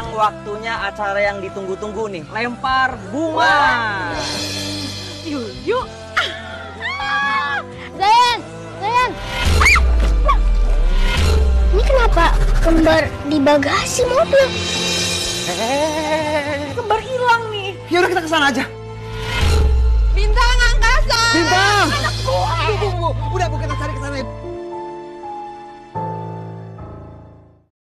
sekarang waktunya acara yang ditunggu-tunggu nih. Lempar bunga. Yuk. Zayan. Ini kenapa kembar di bagasi mobil? Kembar hilang nih. Ya udah kita kesana aja.